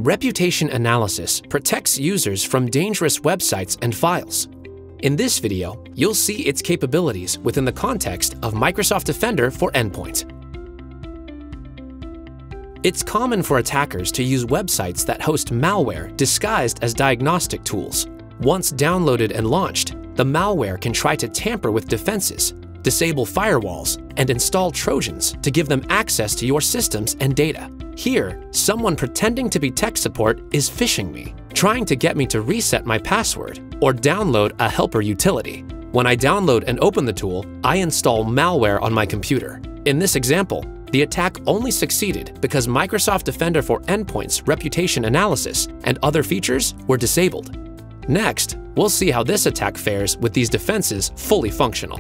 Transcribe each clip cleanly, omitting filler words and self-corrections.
Reputation analysis protects users from dangerous websites and files. In this video, you'll see its capabilities within the context of Microsoft Defender for Endpoint. It's common for attackers to use websites that host malware disguised as diagnostic tools. Once downloaded and launched, the malware can try to tamper with defenses, disable firewalls, and install Trojans to give them access to your systems and data. Here, someone pretending to be tech support is phishing me, trying to get me to reset my password or download a helper utility. When I download and open the tool, I install malware on my computer. In this example, the attack only succeeded because Microsoft Defender for Endpoint's reputation analysis and other features were disabled. Next, we'll see how this attack fares with these defenses fully functional.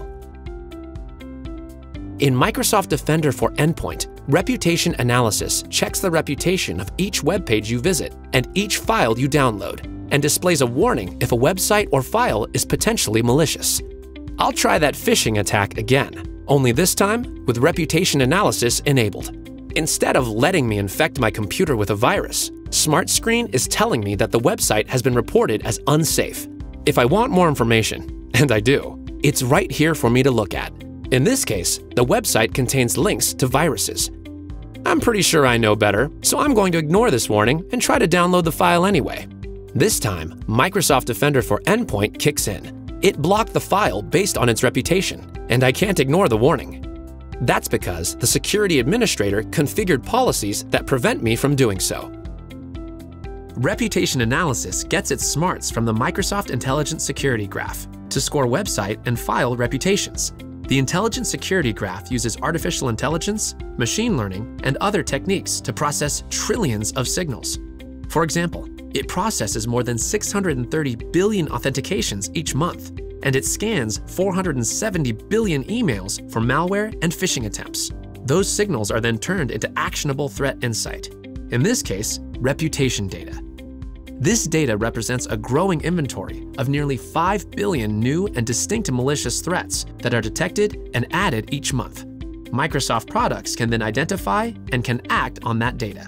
In Microsoft Defender for Endpoint, reputation analysis checks the reputation of each web page you visit and each file you download, and displays a warning if a website or file is potentially malicious. I'll try that phishing attack again, only this time with reputation analysis enabled. Instead of letting me infect my computer with a virus, SmartScreen is telling me that the website has been reported as unsafe. If I want more information, and I do, it's right here for me to look at. In this case, the website contains links to viruses. I'm pretty sure I know better, so I'm going to ignore this warning and try to download the file anyway. This time, Microsoft Defender for Endpoint kicks in. It blocked the file based on its reputation, and I can't ignore the warning. That's because the security administrator configured policies that prevent me from doing so. Reputation analysis gets its smarts from the Microsoft Intelligent Security Graph to score website and file reputations. The Intelligent Security Graph uses artificial intelligence, machine learning, and other techniques to process trillions of signals. For example, it processes more than 630 billion authentications each month, and it scans 470 billion emails for malware and phishing attempts. Those signals are then turned into actionable threat insight. In this case, reputation data. This data represents a growing inventory of nearly 5 billion new and distinct malicious threats that are detected and added each month. Microsoft products can then identify and can act on that data.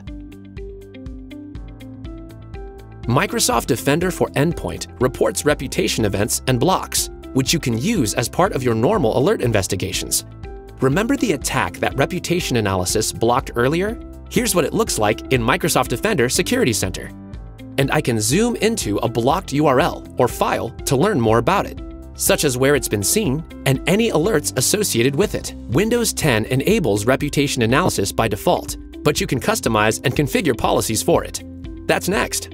Microsoft Defender for Endpoint reports reputation events and blocks, which you can use as part of your normal alert investigations. Remember the attack that reputation analysis blocked earlier? Here's what it looks like in Microsoft Defender Security Center. And I can zoom into a blocked URL or file to learn more about it, such as where it's been seen and any alerts associated with it. Windows 10 enables reputation analysis by default, but you can customize and configure policies for it. That's next.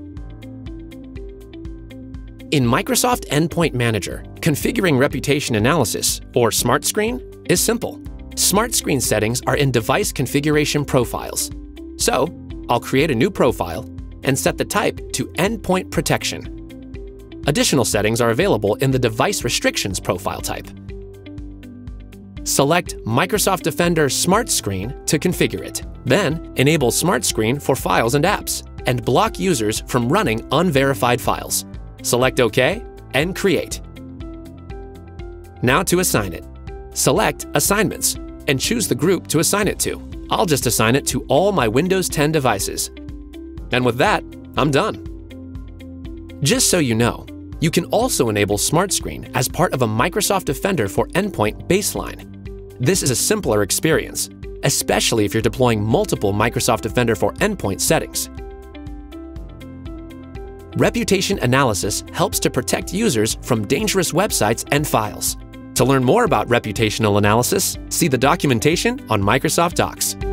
In Microsoft Endpoint Manager, configuring reputation analysis, or SmartScreen, is simple. SmartScreen settings are in Device Configuration Profiles. So, I'll create a new profile and set the type to Endpoint Protection. Additional settings are available in the Device Restrictions profile type. Select Microsoft Defender SmartScreen to configure it. Then, enable SmartScreen for files and apps, and block users from running unverified files. Select OK and Create. Now to assign it. Select Assignments and choose the group to assign it to. I'll just assign it to all my Windows 10 devices. And with that, I'm done. Just so you know, you can also enable SmartScreen as part of a Microsoft Defender for Endpoint baseline. This is a simpler experience, especially if you're deploying multiple Microsoft Defender for Endpoint settings. Reputation analysis helps to protect users from dangerous websites and files. To learn more about reputational analysis, see the documentation on Microsoft Docs.